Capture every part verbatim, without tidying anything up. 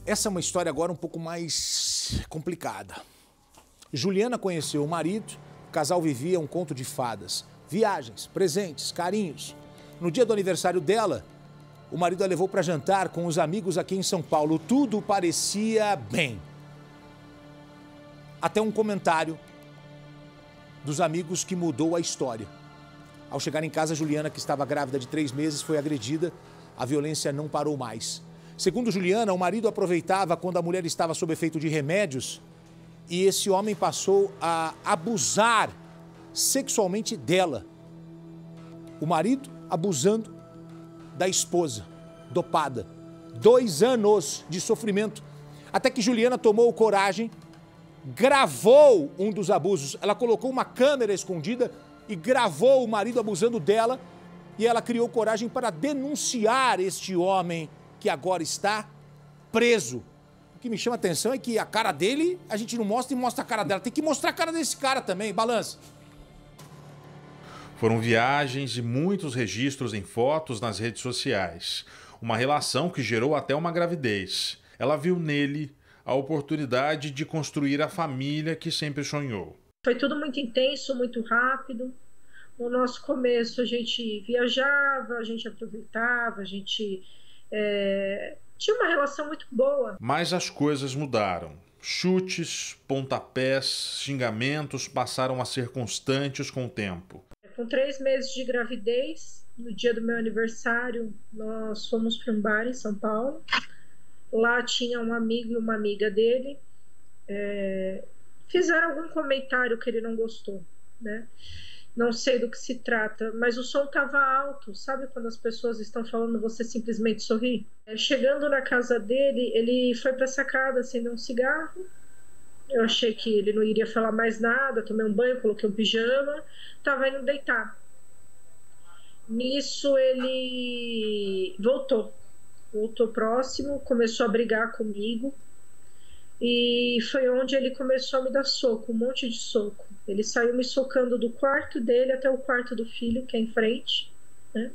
Essa é uma história agora um pouco mais complicada. Juliana conheceu o marido, o casal vivia um conto de fadas. Viagens, presentes, carinhos. No dia do aniversário dela, o marido a levou para jantar com os amigos aqui em São Paulo. Tudo parecia bem. Até um comentário dos amigos que mudou a história. Ao chegar em casa, Juliana, que estava grávida de três meses, foi agredida. A violência não parou mais. Segundo Juliana, o marido aproveitava quando a mulher estava sob efeito de remédios e esse homem passou a abusar sexualmente dela. O marido abusando da esposa, dopada. Dois anos de sofrimento. Até que Juliana tomou coragem, gravou um dos abusos. Ela colocou uma câmera escondida e gravou o marido abusando dela. E ela criou coragem para denunciar este homem que agora está preso. O que me chama a atenção é que a cara dele, a gente não mostra e mostra a cara dela. Tem que mostrar a cara desse cara também, balança. Foram viagens e muitos registros em fotos nas redes sociais. Uma relação que gerou até uma gravidez. Ela viu nele a oportunidade de construir a família que sempre sonhou. Foi tudo muito intenso, muito rápido. No nosso começo a gente viajava, a gente aproveitava, a gente é, tinha uma relação muito boa. Mas as coisas mudaram. Chutes, pontapés, xingamentos passaram a ser constantes com o tempo. Com três meses de gravidez, no dia do meu aniversário, nós fomos para um bar em São Paulo. Lá tinha um amigo e uma amiga dele. É, fizeram algum comentário que ele não gostou, né? Não sei do que se trata, mas o som estava alto. Sabe quando as pessoas estão falando, você simplesmente sorri? É, chegando na casa dele, ele foi para a sacada acender um cigarro. Eu achei que ele não iria falar mais nada, tomei um banho, coloquei um pijama, estava indo deitar. Nisso ele voltou, voltou próximo, começou a brigar comigo e foi onde ele começou a me dar soco, um monte de soco. Ele saiu me socando do quarto dele até o quarto do filho, que é em frente, né?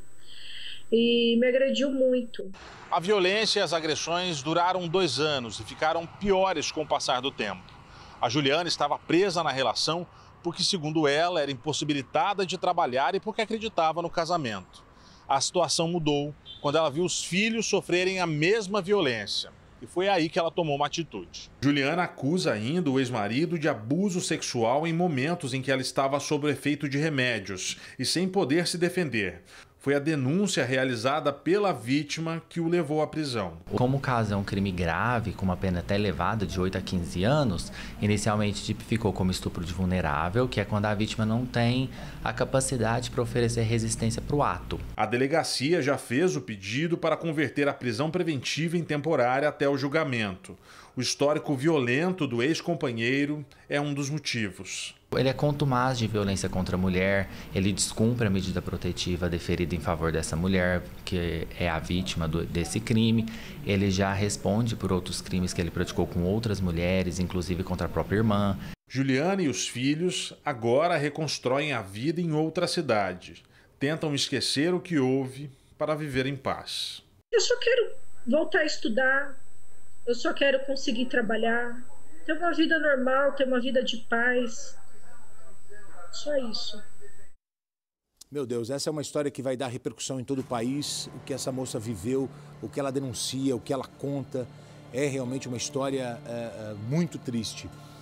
E me agrediu muito. A violência e as agressões duraram dois anos e ficaram piores com o passar do tempo. A Juliana estava presa na relação porque, segundo ela, era impossibilitada de trabalhar e porque acreditava no casamento. A situação mudou quando ela viu os filhos sofrerem a mesma violência. E foi aí que ela tomou uma atitude. Juliana acusa ainda o ex-marido de abuso sexual em momentos em que ela estava sob o efeito de remédios e sem poder se defender. Foi a denúncia realizada pela vítima que o levou à prisão. Como o caso é um crime grave, com uma pena até elevada de oito a quinze anos, inicialmente tipificou como estupro de vulnerável, que é quando a vítima não tem a capacidade para oferecer resistência para o ato. A delegacia já fez o pedido para converter a prisão preventiva em temporária até o julgamento. O histórico violento do ex-companheiro é um dos motivos. Ele é contumaz de violência contra a mulher, ele descumpre a medida protetiva deferida em favor dessa mulher, que é a vítima do, desse crime. Ele já responde por outros crimes que ele praticou com outras mulheres, inclusive contra a própria irmã. Juliana e os filhos agora reconstroem a vida em outra cidade. Tentam esquecer o que houve para viver em paz. Eu só quero voltar a estudar, eu só quero conseguir trabalhar, ter uma vida normal, ter uma vida de paz. Só isso. Meu Deus, essa é uma história que vai dar repercussão em todo o país. O que essa moça viveu, o que ela denuncia, o que ela conta. É realmente uma história é, é, muito triste.